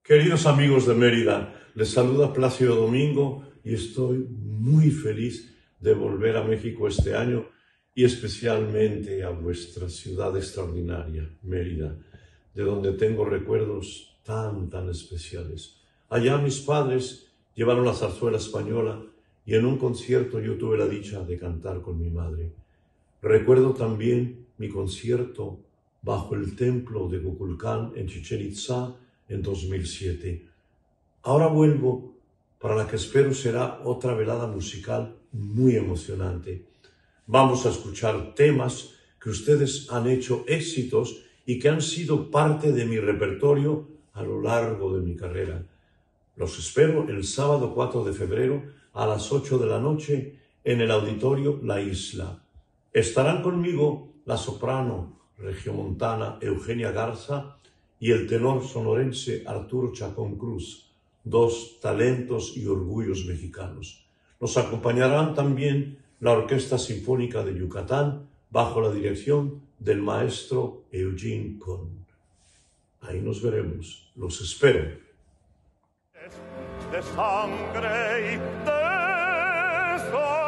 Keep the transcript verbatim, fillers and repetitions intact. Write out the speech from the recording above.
Queridos amigos de Mérida, les saluda Plácido Domingo y estoy muy feliz de volver a México este año y especialmente a vuestra ciudad extraordinaria, Mérida, de donde tengo recuerdos tan, tan especiales. Allá mis padres llevaron la zarzuela española y en un concierto yo tuve la dicha de cantar con mi madre. Recuerdo también mi concierto bajo el templo de Kukulcán en Chichén Itzá en dos mil siete. Ahora vuelvo para la que espero será otra velada musical muy emocionante. Vamos a escuchar temas que ustedes han hecho éxitos y que han sido parte de mi repertorio a lo largo de mi carrera. Los espero el sábado cuatro de febrero a las ocho de la noche en el Auditorio La Isla. Estarán conmigo la soprano regiomontana Eugenia Garza y el tenor sonorense Arturo Chacón Cruz, dos talentos y orgullos mexicanos. Nos acompañarán también la Orquesta Sinfónica de Yucatán bajo la dirección del maestro Eugene Kohn. Ahí nos veremos. Los espero. De sangre y de sol.